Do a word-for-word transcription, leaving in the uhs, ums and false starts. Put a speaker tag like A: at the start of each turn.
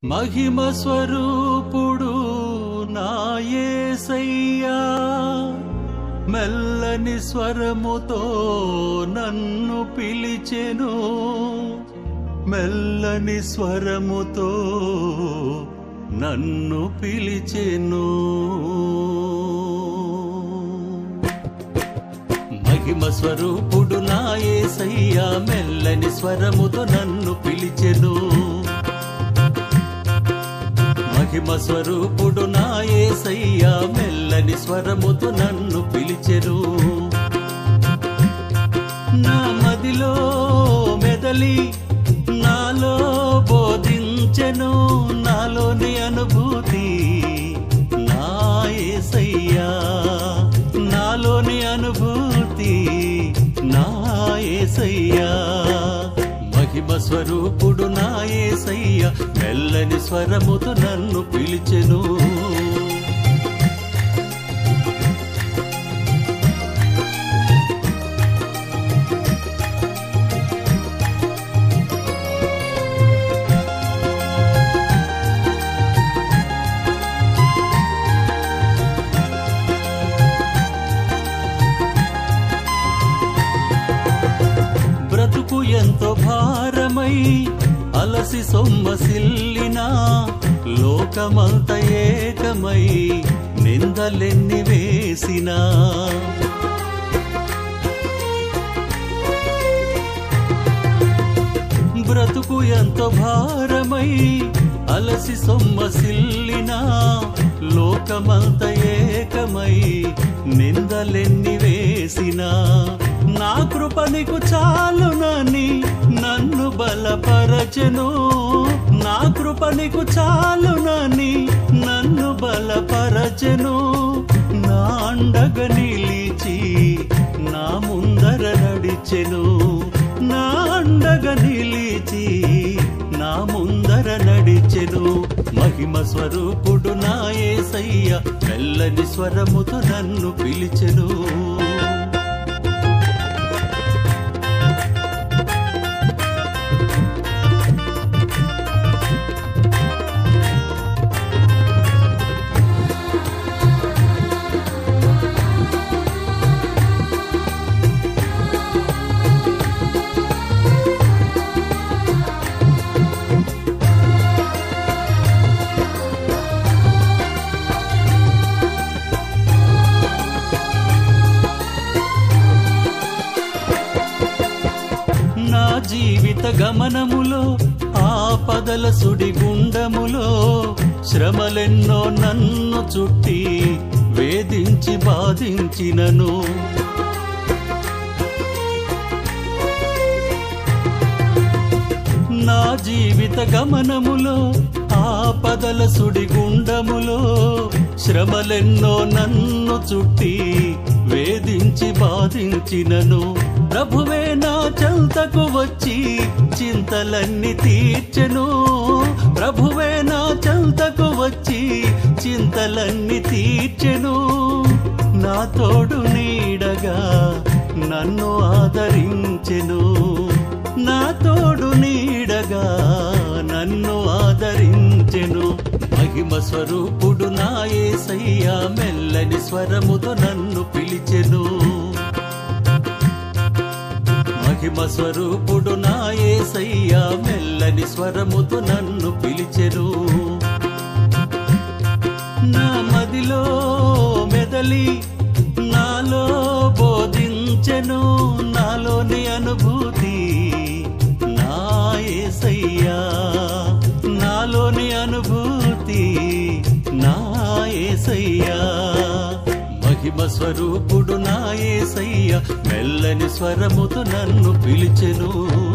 A: మహిమ స్వరూపుడు నా యేసయ్యా, మెల్లని స్వరముతో నన్ను పిలిచెను, మెల్లని స్వరముతో నన్ను పిలిచెను. మహిమ స్వరూపుడు నా యేసయ్యా, మెల్లని స్వరముతో నన్ను పిలిచెను. మహిమ స్వరూపుడు నా యేసయ్యా, మెల్లని స్వరముతో నన్ను పిలిచెను. నా మదిలో మెదలి నాలో బోధించెను, నాలోని అనుభూతి నా యేసయ్యా, నాలోని అనుభూతి నా యేసయ్యా. మహిమ స్వరూపుడు నా యేసయ్యా, మెల్లని స్వరముతో నన్ను పిలిచెను. బ్రతుకు ఎంతో భారమై అలసి సొమ్మసిల్లినా, లోకమంత ఏకమై నిందలెన్ని వేసినా, బ్రతుకు ఎంతో భారమై అలసి సొమ్మసిల్లినా, లోకమంత ఏకమై నిందలెన్ని వేసినా, నా కృప నీకు చాలునని నన్ను బలపరచెను, నా కృప నీకు చాలునని నన్ను బలపరచెను. నా అండగా నిలిచి నా ముందర నడిచెను, నా అండగా నిలిచి నా ముందర నడిచెను. మహిమ స్వరూపుడు నా యేసయ్యా, మెల్లని స్వరముతో నన్ను పిలిచెను. జీవిత గమనములో ఆపదల సుడిగుండములో శ్రమలెన్నో నన్ను చుట్టి వేధించి బాధించినను, నా జీవిత గమనములో ఆపదల సుడిగుండములో శ్రమలెన్నో నన్ను చుట్టి వేధించి బాధించినను, ప్రభువే నా చెంతకు వచ్చి చింతలన్నీ తీర్చెను, ప్రభువే నా చెంతకు వచ్చి చింతలన్నీ తీర్చెను. నా తోడు నీడగా నన్ను ఆదరించెను, నా తోడు నీడగా నన్ను ఆదరించెను. మహిమ స్వరూపుడు నా యేసయ్యా, మెల్లని స్వరముతో నన్ను పిలిచెను. మహిమ స్వరూపుడు నా యేసయ్యా, మెల్లని స్వరముతో నన్ను పిలిచెను. నా మదిలో మెదలి నాలో బోధించెను, నాలోని అనుభూతి నా యేసయ్యా, నాలోని అనుభూతి నా యేసయ్యా. మహిమ స్వరూపుడు నా యేసయ్యా, మెల్లని స్వరముతో నన్ను పిలిచెను.